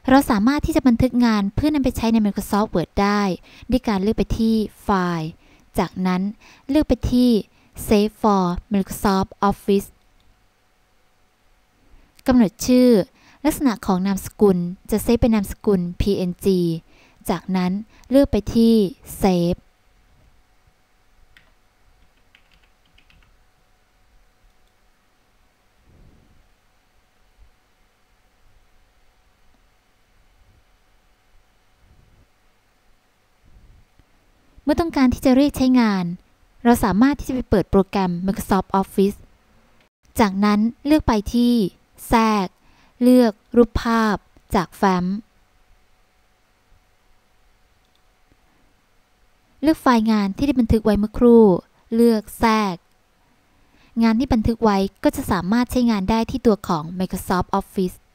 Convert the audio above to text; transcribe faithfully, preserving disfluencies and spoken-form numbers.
เราสามารถที่จะบันทึกงานเพื่อนำไปใช้ใน Microsoft Word ได้ด้วยการเลือกไปที่ไฟล์จากนั้นเลือกไปที่ Save for Microsoft Office กำหนดชื่อลักษณะของนามสกุลจะเซฟเป็นนามสกุล พี เอ็น จี จากนั้นเลือกไปที่ Saveเมื่อต้องการที่จะเรียกใช้งานเราสามารถที่จะไปเปิดโปรแกรม Microsoft Office จากนั้นเลือกไปที่แทรกเลือกรูปภาพจากแฟ้มเลือกไฟล์งานที่ได้บันทึกไว้เมื่อครู่เลือกแทรกงานที่บันทึกไว้ก็จะสามารถใช้งานได้ที่ตัวของ Microsoft Office